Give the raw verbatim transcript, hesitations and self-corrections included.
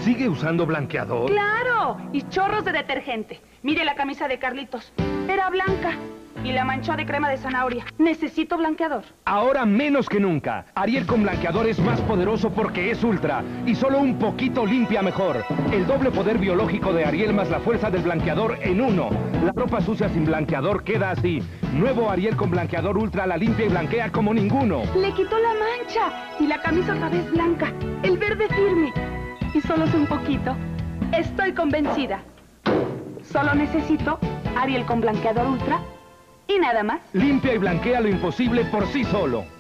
¿Sigue usando blanqueador? ¡Claro! Y chorros de detergente. Mire la camisa de Carlitos. Era blanca. Y la manchó de crema de zanahoria. Necesito blanqueador. Ahora menos que nunca. Ariel con blanqueador es más poderoso porque es ultra. Y solo un poquito limpia mejor. El doble poder biológico de Ariel más la fuerza del blanqueador en uno. La ropa sucia sin blanqueador queda así. Nuevo Ariel con blanqueador ultra la limpia y blanquea como ninguno. Le quitó la mancha. Y la camisa otra vez blanca. El verde firme. Y solo es un poquito. Estoy convencida. Solo necesito Ariel con blanqueador ultra y nada más. Limpia y blanquea lo imposible por sí solo.